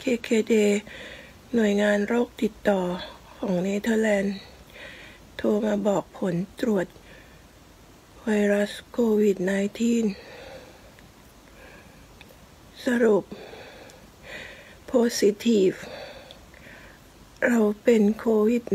KKD หน่วยงานโรคติดต่อของเนเธอร์แลนด์โทรมาบอกผลตรวจไวรัสโควิด -19 สรุป positive เราเป็นโควิด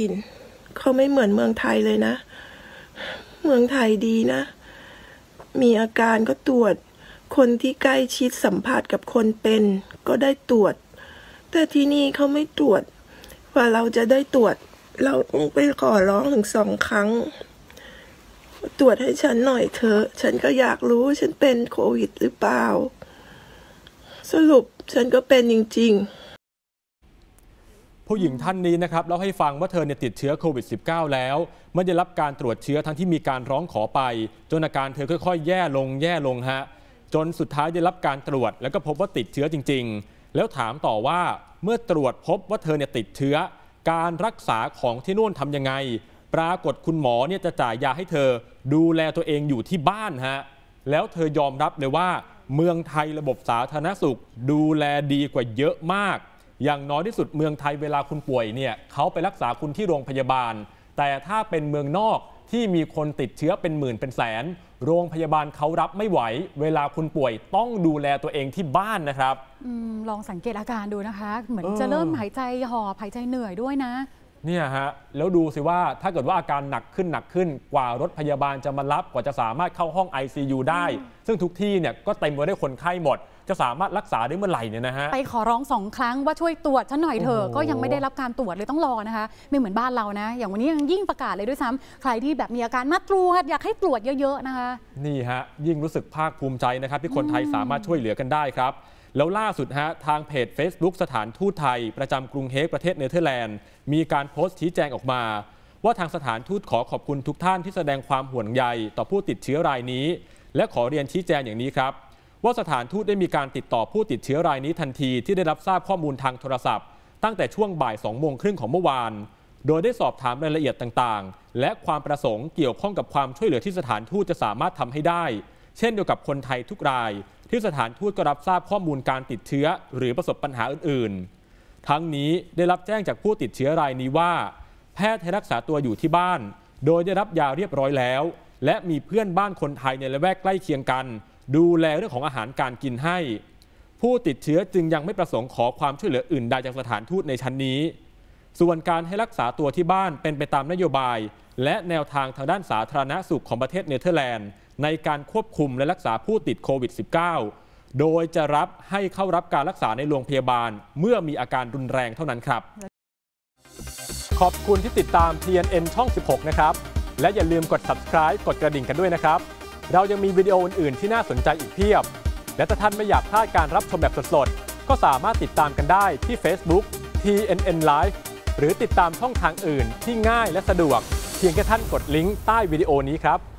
-19 เขาไม่เหมือนเมืองไทยเลยนะเมืองไทยดีนะมีอาการก็ตรวจคนที่ใกล้ชิดสัมผัสกับคนเป็นก็ได้ตรวจแต่ที่นี่เขาไม่ตรวจว่าเราจะได้ตรวจเราต้องไปขอร้องถึง2 ครั้งตรวจให้ฉันหน่อยเถอะฉันก็อยากรู้ฉันเป็นโควิดหรือเปล่าสรุปฉันก็เป็นจริงๆผู้หญิงท่านนี้นะครับเล่าให้ฟังว่าเธอติดเชื้อโควิด -19 แล้วไม่ได้รับการตรวจเชื้อทั้งที่มีการร้องขอไปจนอาการเธอค่อยๆแย่ลงฮะจนสุดท้ายได้รับการตรวจแล้วก็พบว่าติดเชื้อจริงๆแล้วถามต่อว่าเมื่อตรวจพบว่าเธอติดเชื้อการรักษาของที่นู่นทำยังไงปรากฏคุณหมอจะจ่ายยาให้เธอดูแลตัวเองอยู่ที่บ้านฮะแล้วเธอยอมรับเลยว่าเมืองไทยระบบสาธารณสุขดูแลดีกว่าเยอะมากอย่างน้อยที่สุดเมืองไทยเวลาคุณป่วยเขาไปรักษาคุณที่โรงพยาบาลแต่ถ้าเป็นเมืองนอกที่มีคนติดเชื้อเป็นหมื่นเป็นแสนโรงพยาบาลเขารับไม่ไหวเวลาคุณป่วยต้องดูแลตัวเองที่บ้านนะครับลองสังเกตอาการดูนะคะเหมือนจะเริ่มหายใจหอบหายใจเหนื่อยด้วยนะเนี่ยฮะแล้วดูสิว่าถ้าเกิดว่าอาการหนักขึ้นกว่ารถพยาบาลจะมารับกว่าจะสามารถเข้าห้อง ICU ได้ซึ่งทุกที่ก็เต็มไปด้วยคนไข้หมดจะสามารถรักษาได้เมื่อไหร่เนี่ยนะฮะไปขอร้อง2 ครั้งว่าช่วยตรวจฉันหน่อยเถอะก็ยังไม่ได้รับการตรวจเลยต้องรอนะคะไม่เหมือนบ้านเรานะอย่างวันนี้ยังยิ่งประกาศเลยด้วยซ้ำใครที่แบบมีอาการมาตรวจอยากให้ตรวจเยอะๆนะคะนี่ฮะยิ่งรู้สึกภาคภูมิใจนะครับที่คนไทยสามารถช่วยเหลือกันได้ครับแล้วล่าสุดทางเพจ Facebook สถานทูตไทยประจำกรุงเฮกประเทศเนเธอร์แลนด์มีการโพสต์ชี้แจงออกมาว่าทางสถานทูตขอขอบคุณทุกท่านที่แสดงความห่วงใยต่อผู้ติดเชื้อรายนี้และขอเรียนชี้แจงอย่างนี้ครับว่าสถานทูตได้มีการติดต่อผู้ติดเชื้อรายนี้ทันทีที่ได้รับทราบข้อมูลทางโทรศัพท์ตั้งแต่ช่วงบ่าย 2:30 ของเมื่อวานโดยได้สอบถามรายละเอียดต่างๆและความประสงค์เกี่ยวข้องกับความช่วยเหลือที่สถานทูตจะสามารถทำให้ได้เช่นเดียวกับคนไทยทุกรายที่สถานทูตก็รับทราบข้อมูลการติดเชื้อหรือประสบปัญหาอื่นๆทั้งนี้ได้รับแจ้งจากผู้ติดเชื้อรายนี้ว่าแพทย์ให้รักษาตัวอยู่ที่บ้านโดยได้รับยาเรียบร้อยแล้วและมีเพื่อนบ้านคนไทยในละแวกใกล้เคียงกันดูแลเรื่องของอาหารการกินให้ผู้ติดเชื้อจึงยังไม่ประสงค์ขอความช่วยเหลืออื่นใดจากสถานทูตในชั้นนี้ส่วนการให้รักษาตัวที่บ้านเป็นไปตามนโยบายและแนวทางด้านสาธารณสุขของประเทศเนเธอร์แลนด์ในการควบคุมและรักษาผู้ติดโควิด -19 โดยจะรับให้เข้ารับการรักษาในโรงพยาบาลเมื่อมีอาการรุนแรงเท่านั้นครับขอบคุณที่ติดตาม TNN ช่อง 16 นะครับและอย่าลืมกด subscribe กดกระดิ่งกันด้วยนะครับเรายังมีวิดีโออื่นๆที่น่าสนใจอีกเพียบและถ้าท่านไม่อยากพลาดการรับชมแบบสดๆก็สามารถติดตามกันได้ที่ Facebook TNN Live หรือติดตามช่องทางอื่นที่ง่ายและสะดวกเพียงแค่ท่านกดลิงก์ใต้วิดีโอนี้ครับ